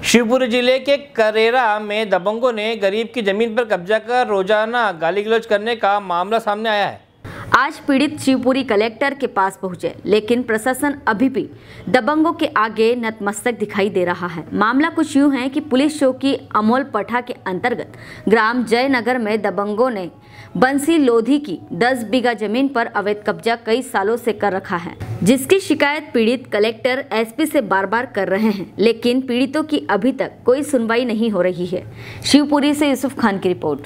शिवपुरी जिले के करेरा में दबंगों ने गरीब की जमीन पर कब्जा कर रोजाना गाली गलौज करने का मामला सामने आया है। आज पीड़ित शिवपुरी कलेक्टर के पास पहुंचे, लेकिन प्रशासन अभी भी दबंगों के आगे नतमस्तक दिखाई दे रहा है। मामला कुछ यूं है कि पुलिस चौकी अमोल पठा के अंतर्गत ग्राम जयनगर में दबंगों ने बंसी लोधी की 10 बीघा जमीन पर अवैध कब्जा कई सालों से कर रखा है, जिसकी शिकायत पीड़ित कलेक्टर एसपी से बार बार कर रहे हैं, लेकिन पीड़ितों की अभी तक कोई सुनवाई नहीं हो रही है। शिवपुरी से यूसुफ खान की रिपोर्ट।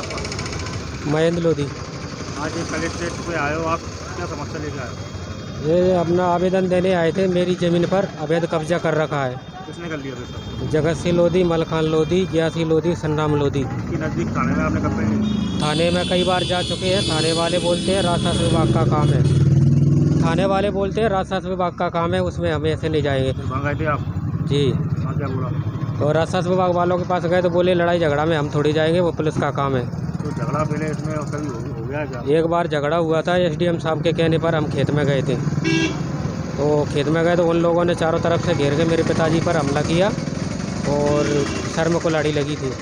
महेंद्र लोधी। आज कलेक्ट्रेट पे आए हो, आप क्या समस्या लेकर आए हो? ये अपना आवेदन देने आए थे। मेरी ज़मीन पर अवैध कब्जा कर रखा है। किसने कर लिया फिर? जगत सिंह लोधी, मलखान लोधी, ग्यासी लोधी, संग्राम लोधी। नज़दीक थाने में आपने कब्जा किया? थाने में कई बार जा चुके हैं। थाने वाले बोलते हैं राजस्व विभाग का काम है। थाने वाले बोलते हैं राजस्व विभाग का काम है, उसमें हम ऐसे नहीं जाएंगे। वहाँ गए थे आप? जी। वहाँ क्या बोला? तो राजस्व विभाग वालों के पास गए तो बोले लड़ाई झगड़ा में हम थोड़ी जाएंगे, वो पुलिस का काम है। तो झगड़ा पहले इसमें कभी हो गया क्या? एक बार झगड़ा हुआ था, एसडीएम साहब के कहने पर हम खेत में गए थे। तो खेत में गए तो उन लोगों ने चारों तरफ से घेर के मेरे पिताजी पर हमला किया और सर में कुल्हाड़ी लगी थी।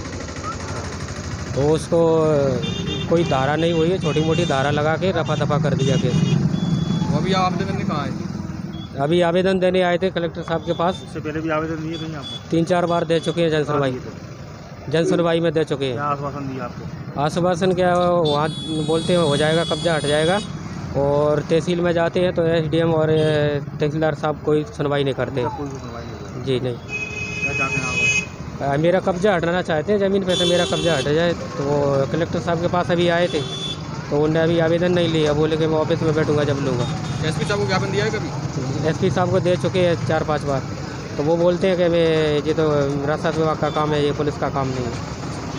तो उसको कोई धारा नहीं हुई है, छोटी मोटी धारा लगा के रफा दफा कर दिया केस। अभी आवेदन करने कहाँ आए थे? अभी आवेदन देने आए थे कलेक्टर साहब के पास। इससे पहले भी आवेदन दिए कहीं आपको? 3-4 बार दे चुके हैं। जन सुनवाई में दे चुके हैं। क्या आश्वासन दिया आपको? आश्वासन क्या, वहाँ बोलते हैं हो जाएगा, कब्जा हट जाएगा। और तहसील में जाते हैं तो एसडीएम और तहसीलदार साहब कोई सुनवाई नहीं करते। कोई सुनवाई नहीं? जी नहीं। क्या चाहते हैं आप? मेरा कब्जा हटाना चाहते हैं ज़मीन पे से, मेरा कब्जा हट जाए। तो वो कलेक्टर साहब के पास अभी आए थे तो उन्होंने अभी आवेदन नहीं लिया, बोले कि मैं ऑफिस में बैठूंगा जब लूँगा। एसपी साहब को ज्ञापन दिया है कभी? एसपी साहब को दे चुके हैं 4-5 बार। तो वो बोलते हैं कि मैं ये तो राजस्व विभाग का काम है, ये पुलिस का काम नहीं है।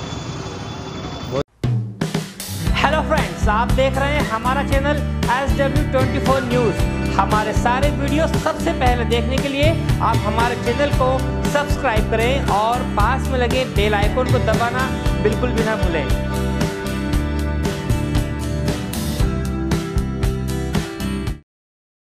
हेलो फ्रेंड्स, आप देख रहे हैं हमारा चैनल SW24 न्यूज़। हमारे सारे वीडियो सबसे पहले देखने के लिए आप हमारे चैनल को सब्सक्राइब करें और पास में लगे बेल आइकन को दबाना बिल्कुल भी ना भूलें।